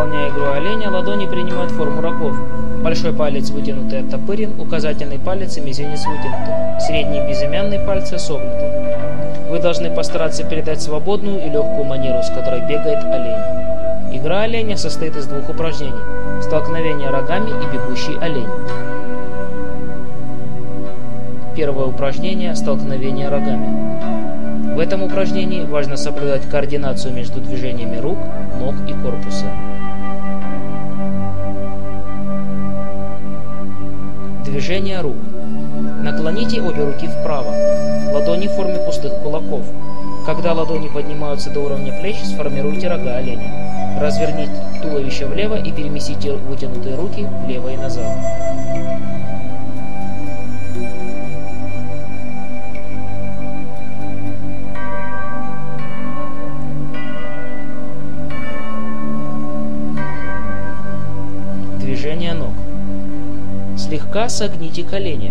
Выполняя игру оленя, ладони принимают форму рогов. Большой палец вытянутый оттопырен, указательный палец и мизинец вытянуты, средний и безымянный пальцы согнуты. Вы должны постараться передать свободную и легкую манеру, с которой бегает олень. Игра оленя состоит из двух упражнений: столкновение рогами и бегущий олень. Первое упражнение – столкновение рогами. В этом упражнении важно соблюдать координацию между движениями рук, ног и корпуса. Движение рук. Наклоните обе руки вправо. Ладони в форме пустых кулаков. Когда ладони поднимаются до уровня плеч, сформируйте рога оленя. Разверните туловище влево и переместите вытянутые руки влево и назад. Движение ног. Слегка согните колени.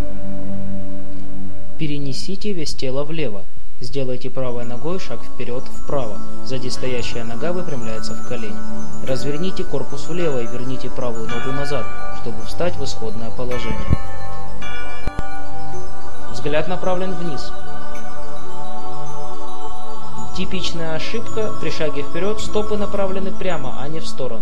Перенесите вес тела влево. Сделайте правой ногой шаг вперед вправо. Сзади стоящая нога выпрямляется в колени. Разверните корпус влево и верните правую ногу назад, чтобы встать в исходное положение. Взгляд направлен вниз. Типичная ошибка: при шаге вперед стопы направлены прямо, а не в сторону.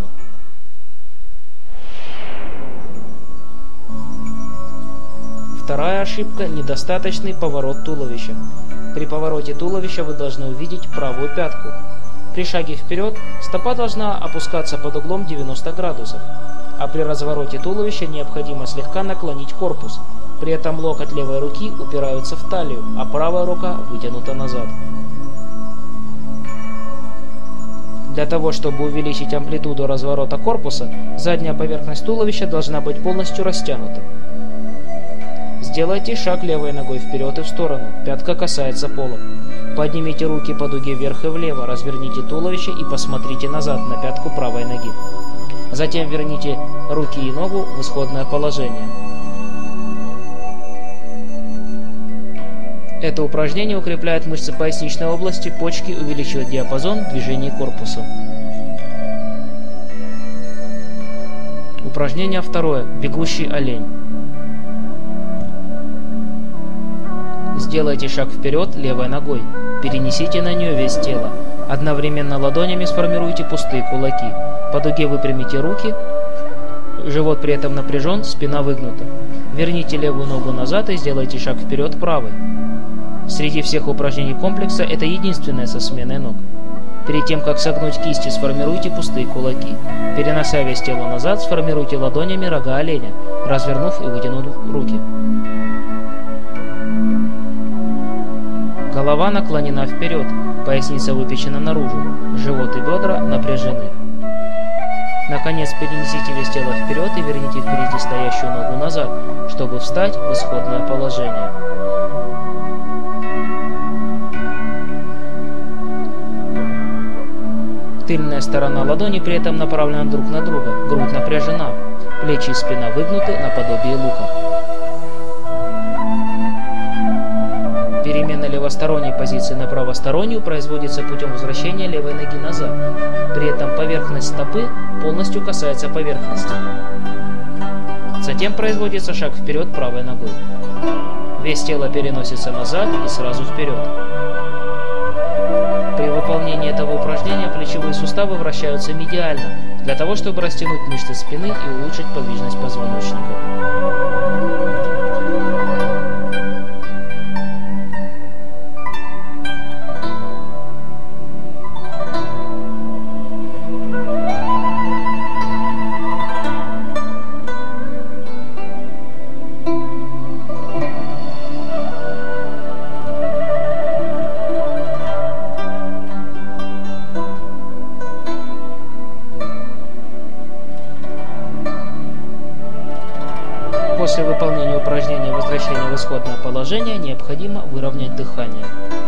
Вторая ошибка – недостаточный поворот туловища. При повороте туловища вы должны увидеть правую пятку. При шаге вперед стопа должна опускаться под углом 90 градусов, а при развороте туловища необходимо слегка наклонить корпус. При этом локоть левой руки упирается в талию, а правая рука вытянута назад. Для того, чтобы увеличить амплитуду разворота корпуса, задняя поверхность туловища должна быть полностью растянута. Сделайте шаг левой ногой вперед и в сторону, пятка касается пола. Поднимите руки по дуге вверх и влево, разверните туловище и посмотрите назад на пятку правой ноги. Затем верните руки и ногу в исходное положение. Это упражнение укрепляет мышцы поясничной области, почки, увеличивает диапазон движений корпуса. Упражнение второе. Бегущий олень. Сделайте шаг вперед левой ногой. Перенесите на нее вес тела. Одновременно ладонями сформируйте пустые кулаки. По дуге выпрямите руки. Живот при этом напряжен, спина выгнута. Верните левую ногу назад и сделайте шаг вперед правой. Среди всех упражнений комплекса это единственное со сменой ног. Перед тем, как согнуть кисти, сформируйте пустые кулаки. Перенося вес тела назад, сформируйте ладонями рога оленя, развернув и вытянув руки. Голова наклонена вперед, поясница выпечена наружу, живот и бедра напряжены. Наконец, перенесите вес тела вперед и верните впереди стоящую ногу назад, чтобы встать в исходное положение. Тыльная сторона ладони при этом направлена друг на друга, грудь напряжена, плечи и спина выгнуты наподобие лука. Перемена левосторонней позиции на правостороннюю производится путем возвращения левой ноги назад. При этом поверхность стопы полностью касается поверхности. Затем производится шаг вперед правой ногой. Вес тела переносится назад и сразу вперед. При выполнении этого упражнения плечевые суставы вращаются медиально, для того, чтобы растянуть мышцы спины и улучшить подвижность позвоночника. После выполнения упражнения возвращения в исходное положение необходимо выровнять дыхание.